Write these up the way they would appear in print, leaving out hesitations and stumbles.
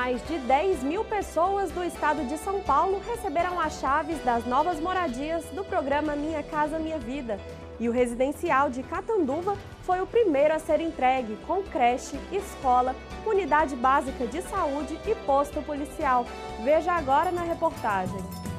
mais de 10 mil pessoas do estado de São Paulo receberam as chaves das novas moradias do programa Minha Casa Minha Vida. E o residencial de Catanduva foi o primeiro a ser entregue, com creche, escola, unidade básica de saúde e posto policial. Veja agora na reportagem.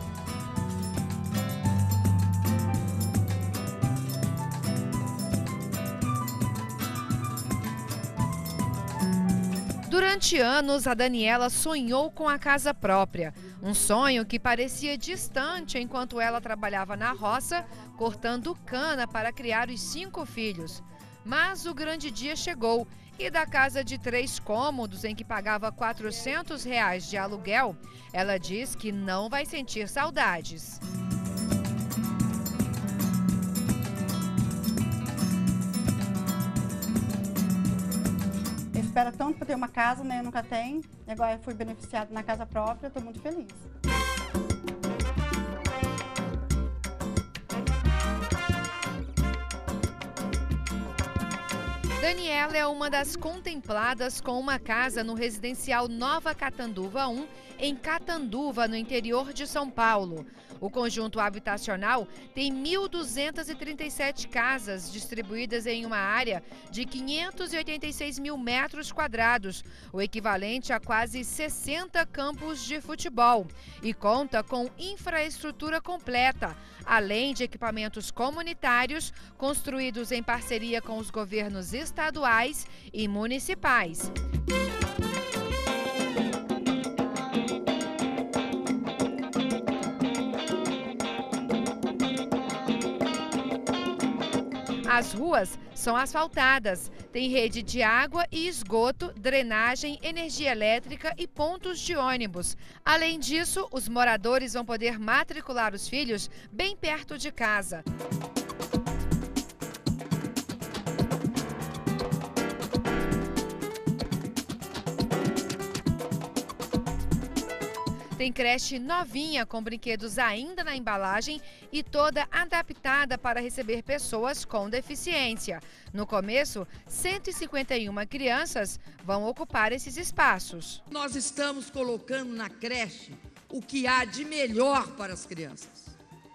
Durante anos, a Daniela sonhou com a casa própria. Um sonho que parecia distante enquanto ela trabalhava na roça, cortando cana para criar os 5 filhos. Mas o grande dia chegou e da casa de 3 cômodos, em que pagava R$ 400 de aluguel, ela diz que não vai sentir saudades. Espera tanto para ter uma casa, né? Eu nunca tenho. E agora eu fui beneficiada na casa própria, estou muito feliz. Daniela é uma das contempladas com uma casa no residencial Nova Catanduva 1, em Catanduva, no interior de São Paulo. O conjunto habitacional tem 1.237 casas distribuídas em uma área de 586 mil metros quadrados, o equivalente a quase 60 campos de futebol, e conta com infraestrutura completa, além de equipamentos comunitários construídos em parceria com os governos estaduais e municipais. As ruas são asfaltadas, tem rede de água e esgoto, drenagem, energia elétrica e pontos de ônibus. Além disso, os moradores vão poder matricular os filhos bem perto de casa. Tem creche novinha, com brinquedos ainda na embalagem e toda adaptada para receber pessoas com deficiência. No começo, 151 crianças vão ocupar esses espaços. Nós estamos colocando na creche o que há de melhor para as crianças.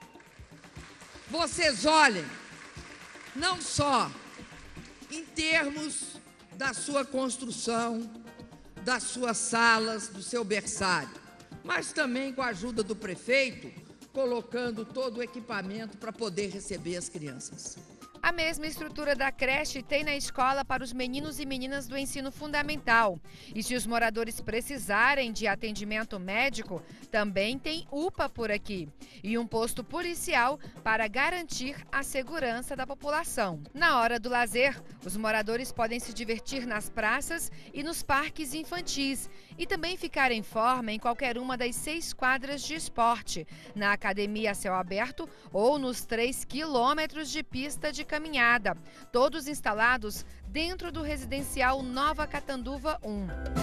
Vocês olhem, não só em termos da sua construção, das suas salas, do seu berçário, mas também com a ajuda do prefeito, colocando todo o equipamento para poder receber as crianças. A mesma estrutura da creche tem na escola para os meninos e meninas do ensino fundamental. E se os moradores precisarem de atendimento médico, também tem UPA por aqui. E um posto policial para garantir a segurança da população. Na hora do lazer, os moradores podem se divertir nas praças e nos parques infantis. E também ficar em forma em qualquer uma das 6 quadras de esporte, na academia a céu aberto ou nos 3 quilômetros de pista de caminhada, todos instalados dentro do residencial Nova Catanduva 1.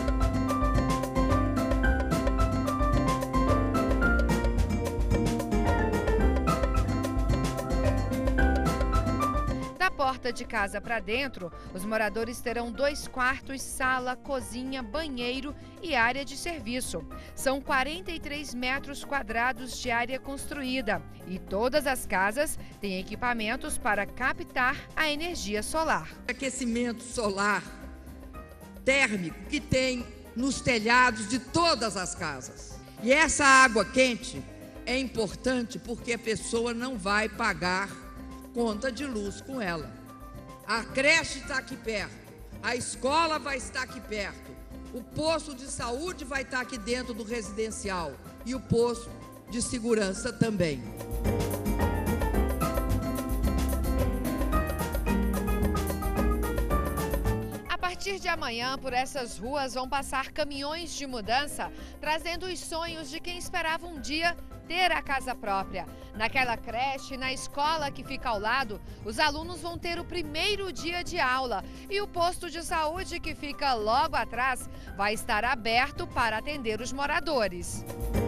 Da porta de casa para dentro, os moradores terão 2 quartos, sala, cozinha, banheiro e área de serviço. São 43 metros quadrados de área construída e todas as casas têm equipamentos para captar a energia solar. Aquecimento solar térmico que tem nos telhados de todas as casas. E essa água quente é importante porque a pessoa não vai pagar conta de luz com ela. A creche está aqui perto, a escola vai estar aqui perto, o posto de saúde vai estar aqui dentro do residencial e o posto de segurança também. A partir de amanhã, por essas ruas vão passar caminhões de mudança, trazendo os sonhos de quem esperava um dia ter a casa própria. Naquela creche, na escola que fica ao lado, os alunos vão ter o primeiro dia de aula e o posto de saúde que fica logo atrás vai estar aberto para atender os moradores.